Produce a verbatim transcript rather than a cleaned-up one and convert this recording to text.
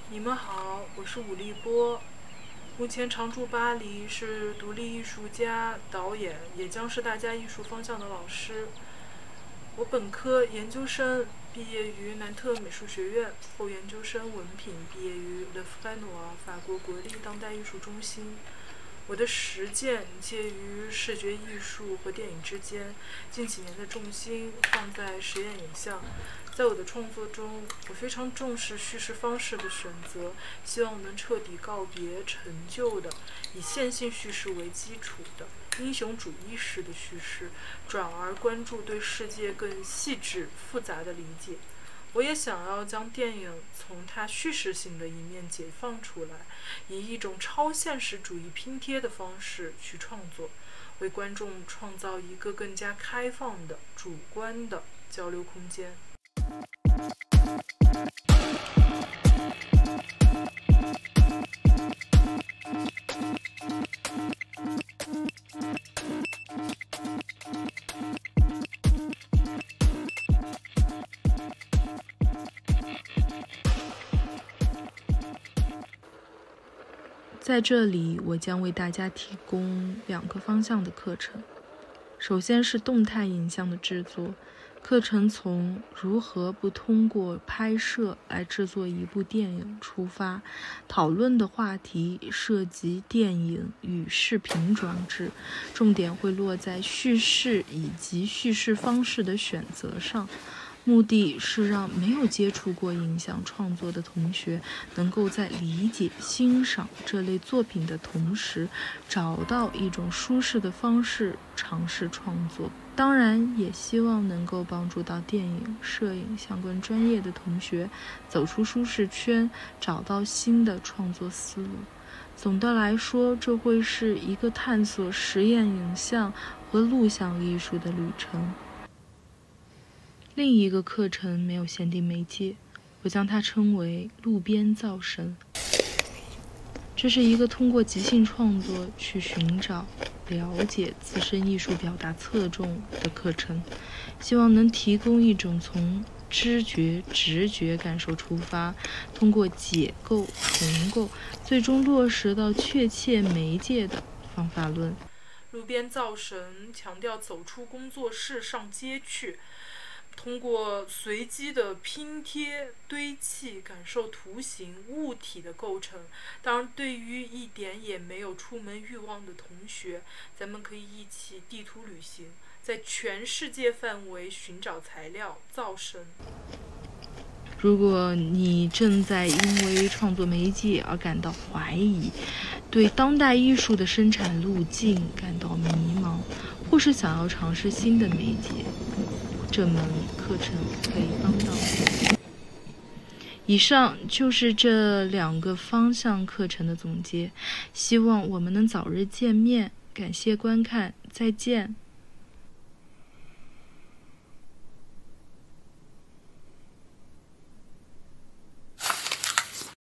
你们好，我是武立波，目前常驻巴黎，是独立艺术家、导演，也将是大家艺术方向的老师。我本科研究生毕业于南特美术学院，后研究生文凭毕业于 Le Fresnoy 法国国立当代艺术中心。我的实践介于视觉艺术和电影之间，近几年的重心放在实验影像。在我的创作中，我非常重视叙事方式的选择，希望能彻底告别陈旧的以线性叙事为基础的英雄主义式的叙事，转而关注对世界更细致复杂的理解。我也想要将电影从它叙事性的一面解放出来，以一种超现实主义拼贴的方式去创作，为观众创造一个更加开放的主观的交流空间。在这里，我将为大家提供两个方向的课程。首先是动态影像的制作，课程从如何不通过拍摄来制作一部电影出发，讨论的话题涉及电影与视频装置，重点会落在叙事以及叙事方式的选择上。目的是让没有接触过影像创作的同学，能够在理解、欣赏这类作品的同时，找到一种舒适的方式尝试创作。当然，也希望能够帮助到电影、摄影相关专业的同学走出舒适圈，找到新的创作思路。总的来说，这会是一个探索实验影像和录像艺术的旅程。另一个课程没有限定媒介，我将它称为路边造神。这是一个通过即兴创作去寻找、了解自身艺术表达侧重的课程，希望能提供一种从知觉、直觉感受出发，通过解构、重构，最终落实到确切媒介的方法论。路边造神强调走出工作室上街去，通过随机的拼贴、堆砌，感受图形、物体的构成。当然，对于一点也没有出门欲望的同学，咱们可以一起地图旅行，在全世界范围寻找材料造神。如果你正在因为创作媒介而感到怀疑，对当代艺术的生产路径感到迷茫，或是想要尝试新的媒介，这门课程可以帮到你。以上就是这两个方向课程的总结，希望我们能早日见面。感谢观看，再见。